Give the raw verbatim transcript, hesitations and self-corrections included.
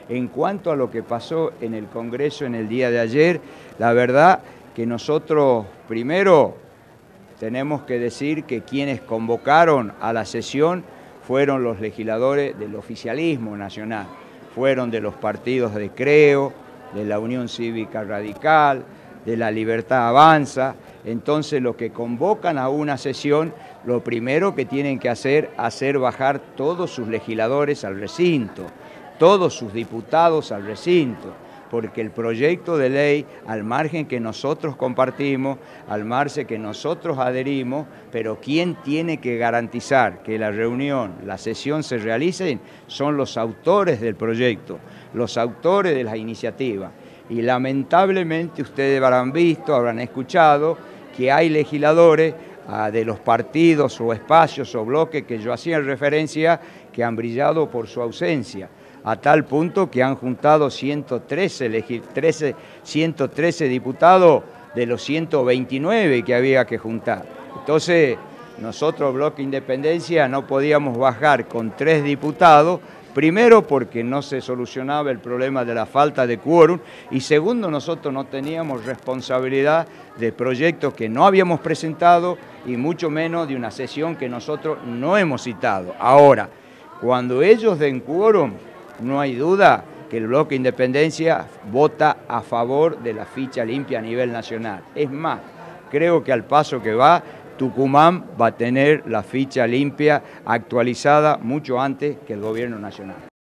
En cuanto a lo que pasó en el Congreso en el día de ayer, la verdad que nosotros primero tenemos que decir que quienes convocaron a la sesión fueron los legisladores del oficialismo nacional, fueron de los partidos de Creo, de la Unión Cívica Radical, de la Libertad Avanza. Entonces, los que convocan a una sesión, lo primero que tienen que hacer es hacer bajar todos sus legisladores al recinto, todos sus diputados al recinto, porque el proyecto de ley, al margen que nosotros compartimos, al margen que nosotros adherimos, pero quien tiene que garantizar que la reunión, la sesión se realicen, son los autores del proyecto, los autores de las iniciativas. Y lamentablemente ustedes habrán visto, habrán escuchado, que hay legisladores ah, de los partidos o espacios o bloques que yo hacía referencia que han brillado por su ausencia, a tal punto que han juntado ciento trece, trece, ciento trece diputados de los ciento veintinueve que había que juntar. Entonces, nosotros, Bloque Independencia, no podíamos bajar con tres diputados, primero porque no se solucionaba el problema de la falta de quórum y segundo, nosotros no teníamos responsabilidad de proyectos que no habíamos presentado y mucho menos de una sesión que nosotros no hemos citado. Ahora, cuando ellos den quórum, no hay duda que el Bloque Independencia vota a favor de la ficha limpia a nivel nacional. Es más, creo que al paso que va, Tucumán va a tener la ficha limpia actualizada mucho antes que el gobierno nacional.